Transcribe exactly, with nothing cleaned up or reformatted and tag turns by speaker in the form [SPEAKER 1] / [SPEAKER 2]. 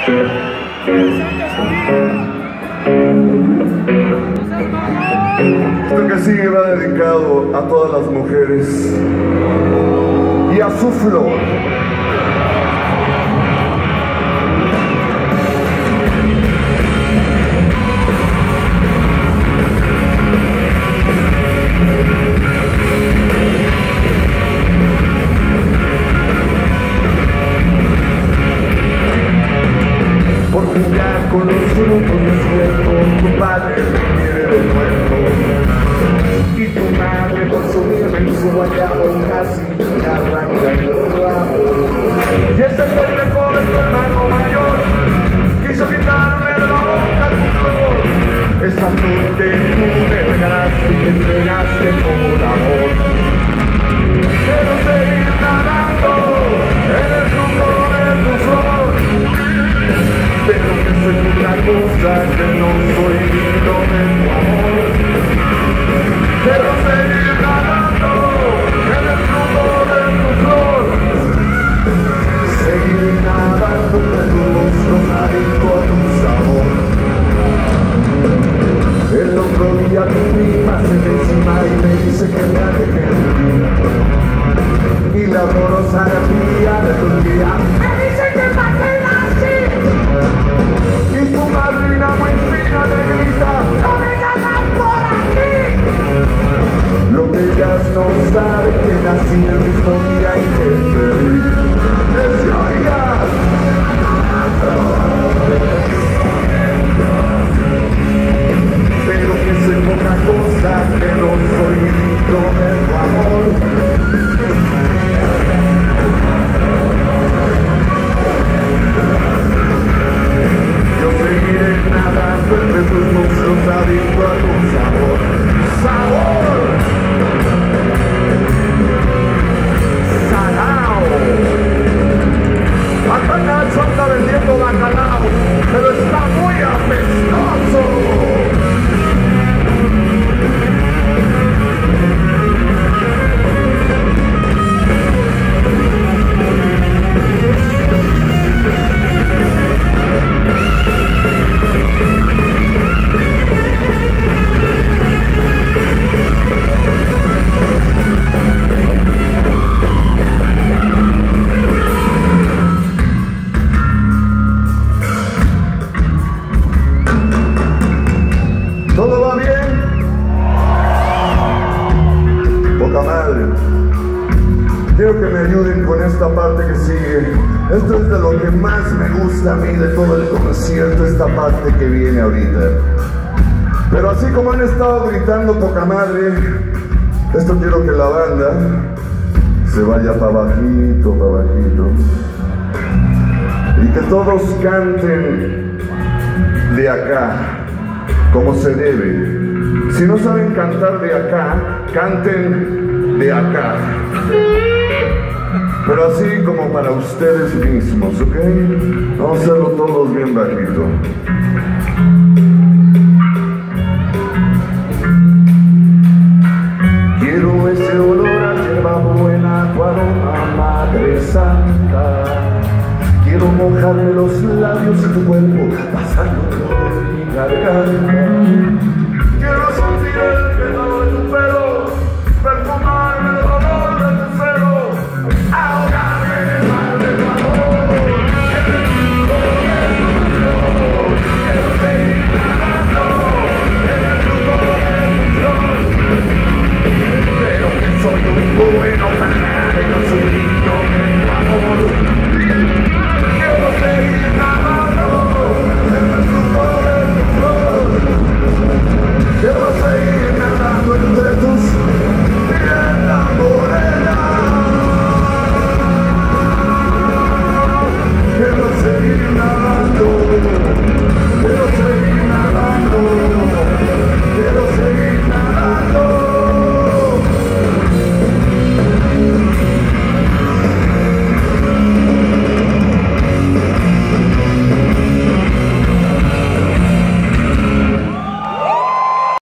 [SPEAKER 1] Esto que sigue va dedicado a todas las mujeres y a su flor. Por jugar con los frutos de suelo, tu padre te quiere de muerto. Y tu madre con su nieve en su guayabo casi te arranca el rabo. Y ese pendejo de tu hermano mayor quiso quitarme de la boca tu flor. Esa flor que tú me regalaste y te entregaste como un amor. Quiero seguir nadando en el rumbo de tu flor, pero que soy una cosa que no soy digno de tu amor. Quiero seguir nadando en el rumbo de tu flor, seguir nadando con tu rostro adicto a tu sabor. El otro día tu prima se me encima y me dice que me aleje de ti, y la dolorosa alegría de tu día me dice que pase así. Y tu madrina muy fina le grita, no me ganas por aquí. Lo que ellas no saben que nací el mismo día y que feliz. ¡Es oiga! Pero que soy poca cosa, que no soy digno de tu amor. Yo seguiré nadando entre tus muslos adicto a tu sabor. ¡Sabor! ¡Salao! Acá Nacho anda vendiendo bacalao, pero está muy apestoso. ¿Todo va bien? Poca madre. Quiero que me ayuden con esta parte que sigue. Esto es de lo que más me gusta a mí de todo el concierto, esta parte que viene ahorita. Pero así como han estado gritando poca madre, esto quiero que la banda se vaya para bajito, para bajito. Y que todos canten de acá, como se debe. Si no saben cantar de acá, canten de acá. Pero así como para ustedes mismos, ¿ok? Vamos a hacerlo todos bien bajito. Quiero ese olor a hierba buena, tu aroma, Madre Santa. Quiero mojarme los labios y tu cuerpo pasando por mi garganta. Quiero sentir el pedal